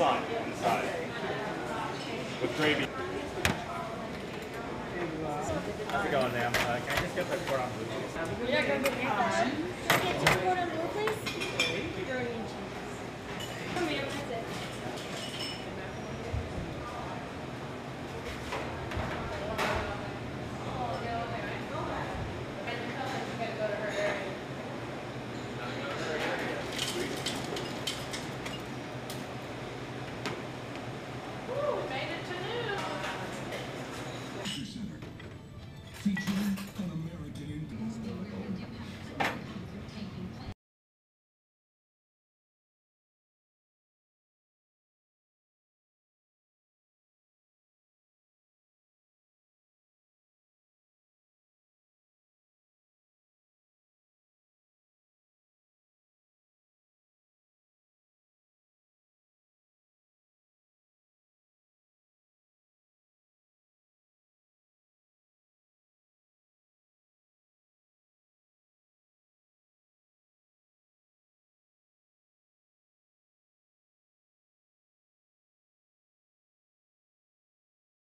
side, with gravy. How's it going, ma'am? Can I just get the cordon bleu, please? Yeah, go get Get your cordon bleu, please. Come here, that's it. Feature